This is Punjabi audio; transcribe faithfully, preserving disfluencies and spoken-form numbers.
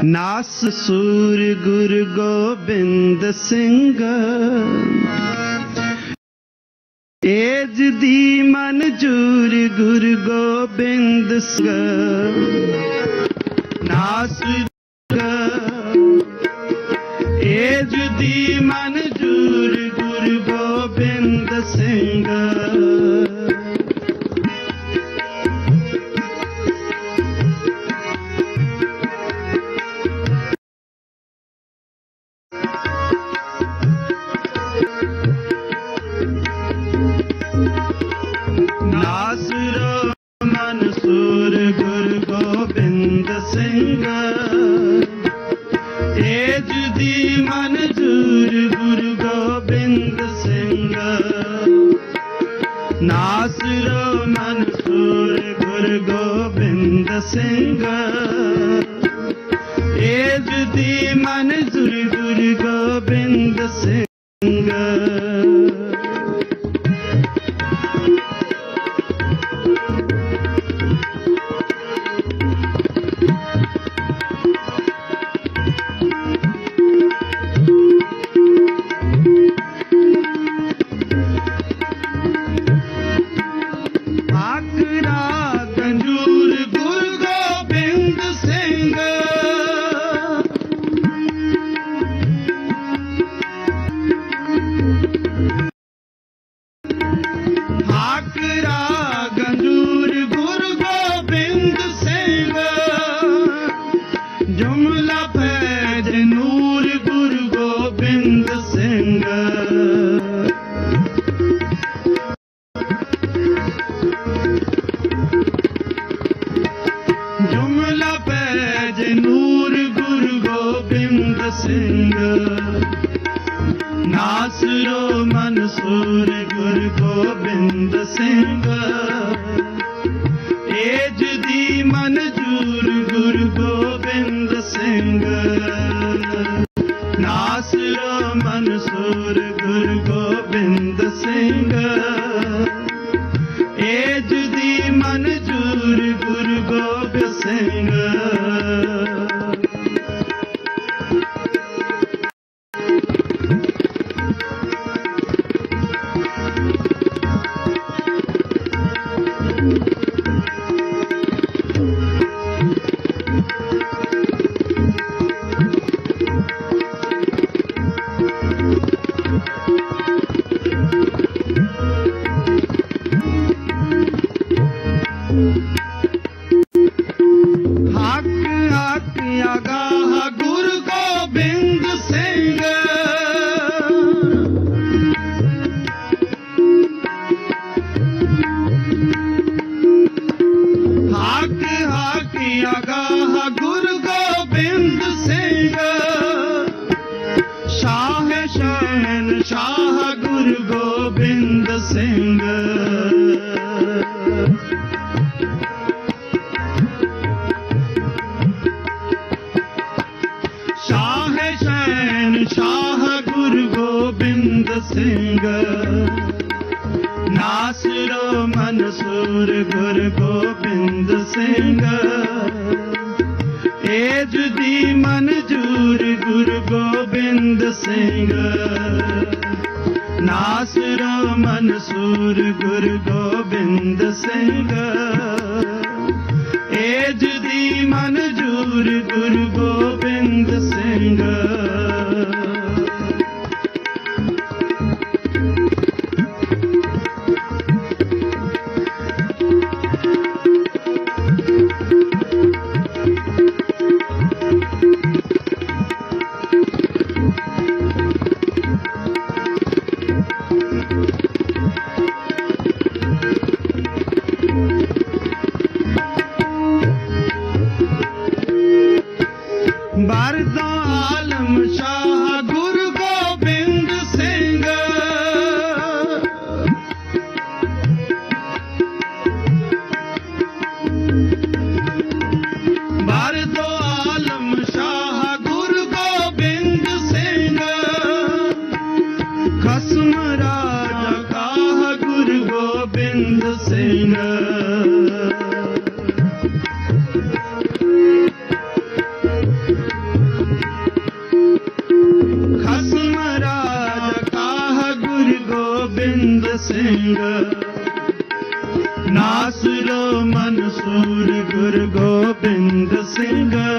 ਨਾਸ ਸੂਰ ਗੁਰੂ ਗੋਬਿੰਦ ਸਿੰਘ ਏਜ ਦੀ ਮਨਜੂਰ ਗੁਰੂ ਗੋਬਿੰਦ ਸਿੰਘ ਨਾਸ ਏਜ ਦੀ ਮਨਜੂਰ ਗੁਰੂ ਗੋਬਿੰਦ ਸਿੰਘ ਨਾਸਰੋ ਮਨਸੂਰ ਗੁਰੂ ਗੋਬਿੰਦ ਸਿੰਘ ਏਜ ਦੀ ਮਨਜੂਰ ਗੁਰੂ ਗੋਬਿੰਦ ਸਿੰਘ ਨਾਸਰੋ ਮਨਸੂਰ ਗੁਰੂ ਗੋਬਿੰਦ ਸਿੰਘ ਏਜ ਦੀ ਮਨਜੂਰ ਗੁਰੂ ਗੋਬਿੰਦ ਸਿੰਘ ਨਾਸਰੋ ਮਨਸੂਰ ਗੁਰੂ ਗੋਬਿੰਦ ਸਿੰਘ ਏਜ ਦੀ ਮਨਜੂਰ ਗੁਰੂ ਗੋਬਿੰਦ ਸਿੰਘ ਨਾਸਰੋ ਮਨਸੂਰ ਗੁਰੂ ਗੋਬਿੰਦ ਸਿੰਘ ਏਜ ਦੀ ਮਨਜੂਰ ਗੁਰੂ ਗੋਬਿੰਦ ਸਿੰਘ ਨਾਸਰੋ ਮਨਸੂਰ ਗੁਰੂ ਗੋਬਿੰਦ ਸਿੰਘ ਏਜ ਦੀ ਮਨਜੂਰ ਗੁਰੂ ਗੋਬਿੰਦ ਸਿੰਘ ਨਾਸਰੋ ਮਨਸੂਰ ਗੁਰੂ ਗੋਬਿੰਦ ਸਿੰਘ ਏਜ ਦੀ ਮਨਜੂਰ ਗੁਰੂ ਗੋਬਿੰਦ ਸਿੰਘ ਸਿੰਘ ਨਾਸੁਰੋ ਮਨਸੂਰ ਗੁਰੂ ਗੋਬਿੰਦ ਸਿੰਘ